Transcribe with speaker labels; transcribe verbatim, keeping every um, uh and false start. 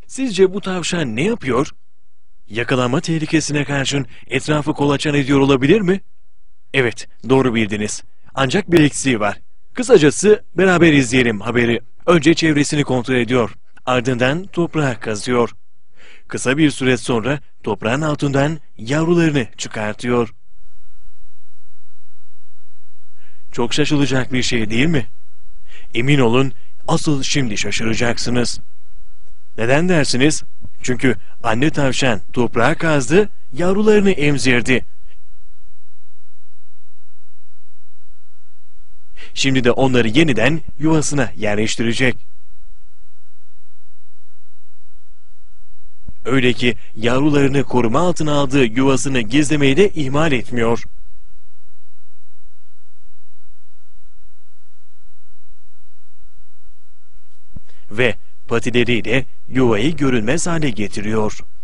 Speaker 1: Sizce bu tavşan ne yapıyor? Yakalanma tehlikesine karşın etrafı kolaçan ediyor olabilir mi? Evet, doğru bildiniz. Ancak bir eksiği var. Kısacası beraber izleyelim haberi. Önce çevresini kontrol ediyor. Ardından toprağa kazıyor. Kısa bir süre sonra toprağın altından yavrularını çıkartıyor. Çok şaşılacak bir şey değil mi? Emin olun, asıl şimdi şaşıracaksınız. Neden dersiniz? Çünkü anne tavşan toprağa kazdı, yavrularını emzirdi. Şimdi de onları yeniden yuvasına yerleştirecek. Öyle ki yavrularını koruma altına aldığı yuvasını gizlemeyi de ihmal etmiyor. Ve patileriyle yuvayı görünmez hale getiriyor.